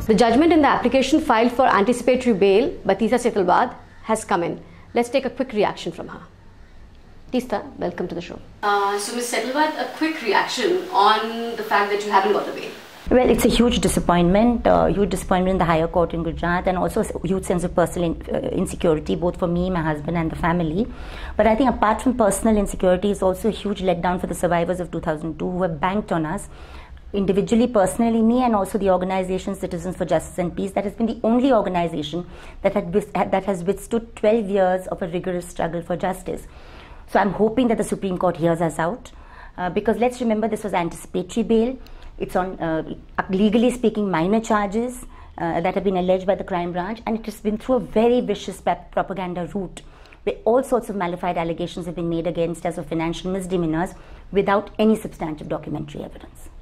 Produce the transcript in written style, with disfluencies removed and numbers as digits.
The judgment in the application filed for anticipatory bail by Teesta Setalvad has come in. Let's take a quick reaction from her. Teesta, welcome to the show. So Ms. Setalvad, a quick reaction on the fact that you haven't got a bail. Well, it's a huge disappointment in the higher court in Gujarat, and also a huge sense of personal insecurity, both for me, my husband and the family. But I think apart from personal insecurity, it's also a huge letdown for the survivors of 2002 who have banked on us, individually, personally, me, and also the organization Citizens for Justice and Peace. That has been the only organization that has withstood 12 years of a rigorous struggle for justice. So I'm hoping that the Supreme Court hears us out, because let's remember this was anticipatory bail. It's on, legally speaking, minor charges that have been alleged by the crime branch, and it has been through a very vicious propaganda route where all sorts of malified allegations have been made against us of financial misdemeanors without any substantive documentary evidence.